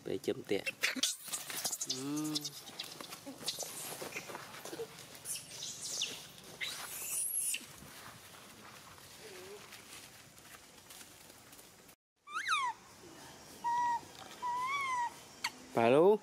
Bây chấm tiện. Hello.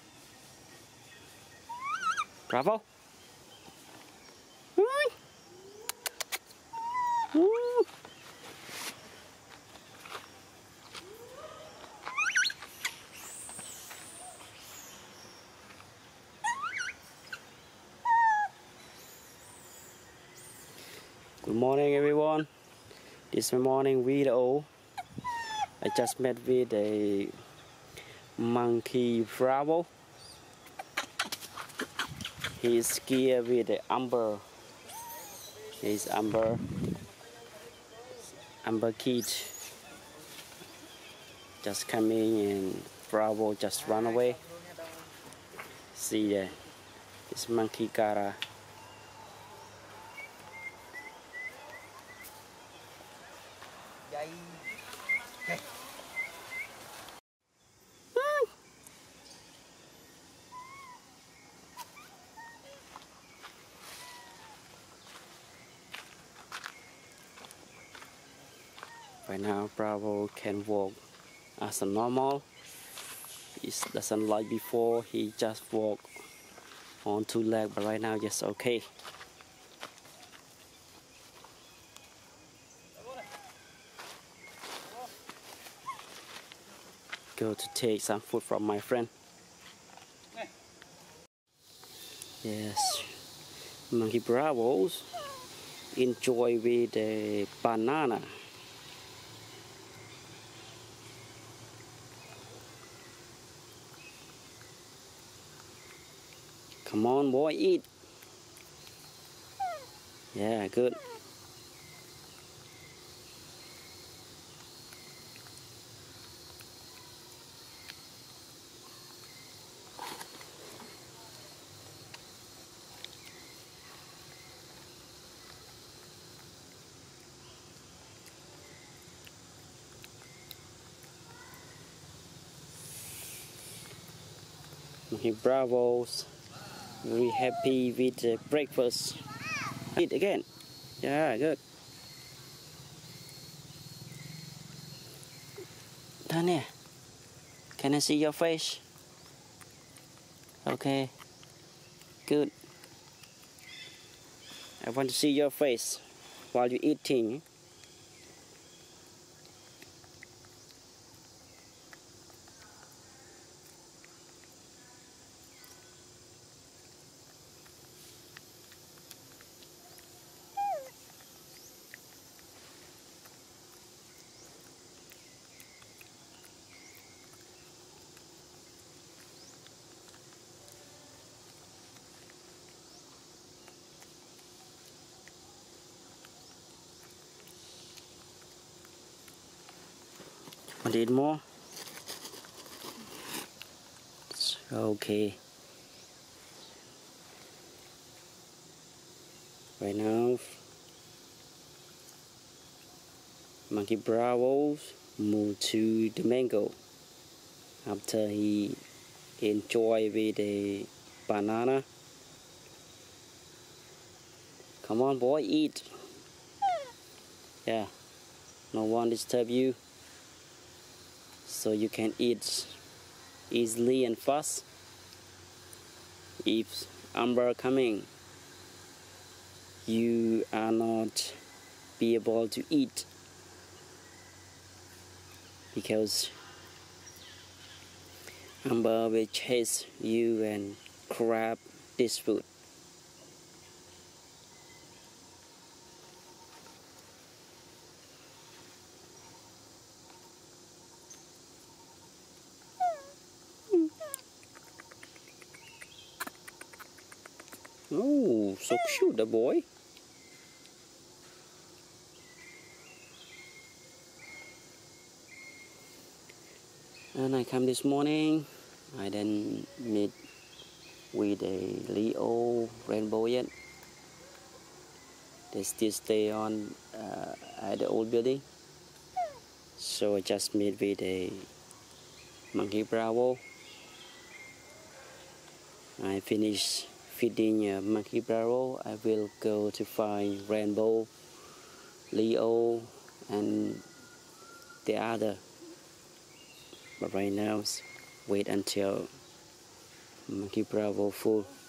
Bravo. Good morning, everyone. This is my morning video. I just met with a monkey Bravo. He's here with the Amber. He's Amber kid. Just coming and Bravo just run away. See there, this monkey Cara. Right now, Bravo can walk as a normal. He doesn't like before. He just walk on two legs, but right now, just okay. Go to take some food from my friend. Yes, monkey Bravos enjoy with the banana. Come on, boy, eat. Yeah, good. Monkey Bravos very happy with the breakfast. Eat again. Yeah, good. Tanya, can I see your face? Okay, good. I want to see your face while you're eating. Want to eat more? It's okay. Right now, monkey Bravos move to the mango after he enjoy with the banana. Come on, boy, eat. Yeah, no one disturb you, so you can eat easily and fast. If Amber coming, you are not be able to eat because Amber will chase you and grab this food. Oh, so cute, the boy. And I come this morning, I didn't meet with a Leo rainbow yet. They still stay on at the old building. So I just meet with a Monkey Bravo. I finish feeding Monkey Bravo. I will go to find Rainbow, Leo, and the other. But right now, wait until Monkey Bravo full.